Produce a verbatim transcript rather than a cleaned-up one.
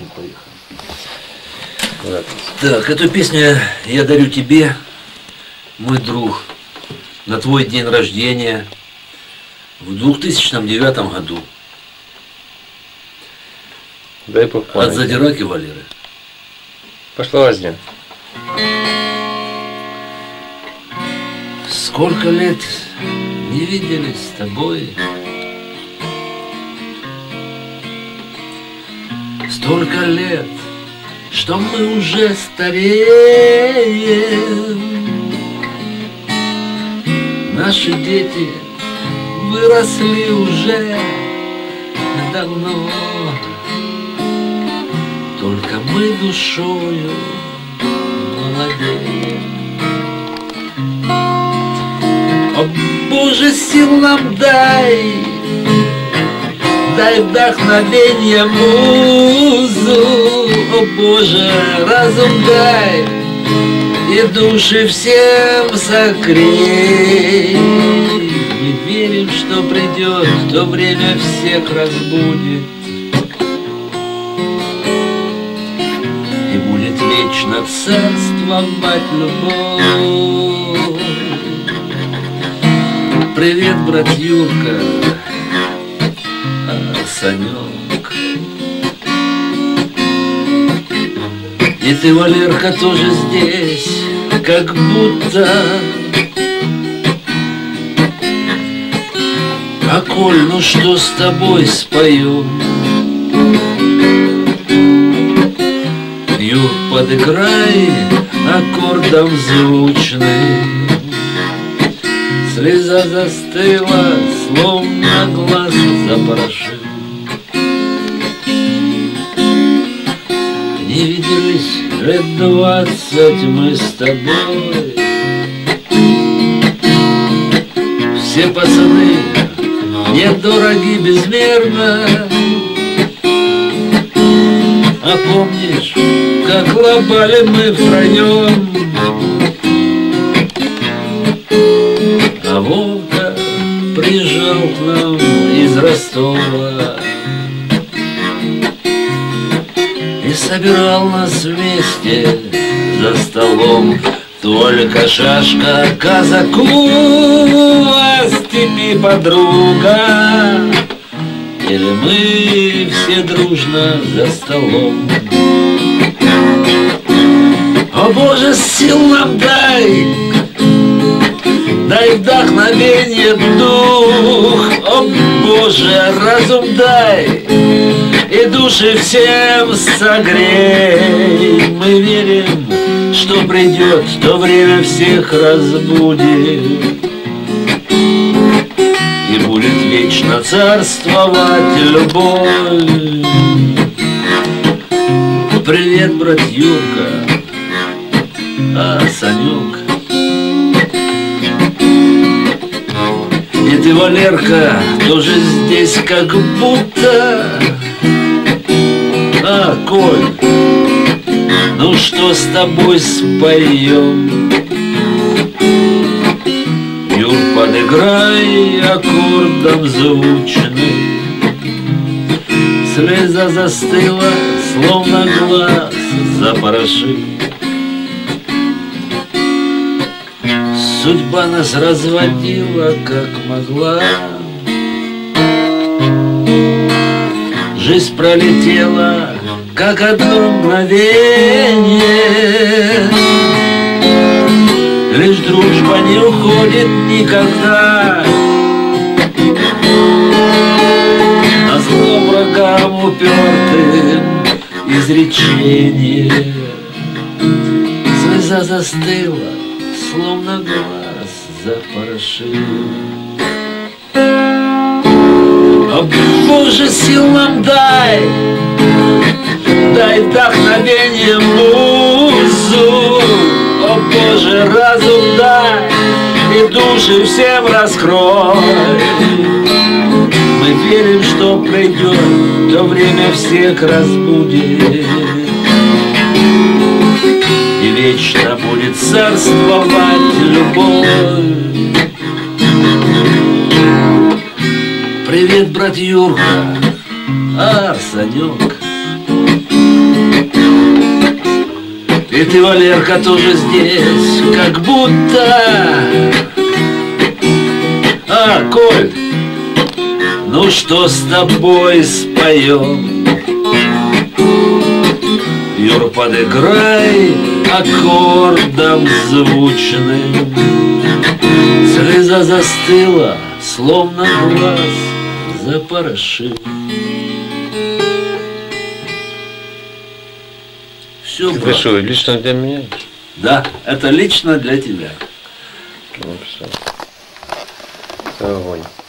очень поехали. Так, эту песню я дарю тебе, мой друг, на твой день рождения в двухтысячном девятом году. Дай попомнить. От Задираки Валеры. Пошла возня. Сколько лет не виделись с тобой, столько лет, что мы уже стареем. Наши дети выросли уже давно, только мы душою молодеем. О Боже, сил нам дай, дай вдохновенье музу. О Боже, разум дай и души всем согрей. Мы верим, что придет то время, всех разбудит, и будет вечно царствовать любовь. Привет, брат Юрка, а, Санек. И ты, Валерка, тоже здесь, как будто. А коль, ну что с тобой спою? Юр, подыграй аккордом звучным. Слеза застыла, словно глаз запорошил. Не виделись лет двадцать мы с тобой. Все пацаны недороги безмерно. А помнишь, как лобали мы втроем? А Вовка приезжал к нам из Ростова и собирал нас вместе за столом. Только шашка казаку, а степи подруга, или мы все дружно за столом. О Боже, сил нам дай, дай вдохновенье дух. О Боже, разум дай и души всем согрей. Мы верим, что придет то время, всех разбудит, и будет вечно царствовать любовь. Привет, брат Юрка, а, Санек. И ты, Валерка, тоже здесь, как будто. А, Коль, ну что с тобой споем? Юр, подыграй аккордом звучным. Слеза застыла, словно глаз запорошил. Судьба нас разводила, как могла. Жизнь пролетела, как одно мгновение. Лишь дружба не уходит никогда. Назло врагам упертым изречение. Слеза застыла, словно глаз запорошил. О Боже, сил нам дай, дай вдохновенье музу. О Боже, разум дай и души всем раскрой. Мы верим, что придет то время, всех разбудит, и вечно будет царствовать любовь. Привет, брат Юрка, а, Санек. И ты, Валерка, тоже здесь, как будто. А, Коль, ну что с тобой споем? Юр, подыграй аккордом звучным. Слеза застыла, словно глаз запорошил. Все, Ты что, лично для меня? Да, это лично для тебя. Ну все. Огонь.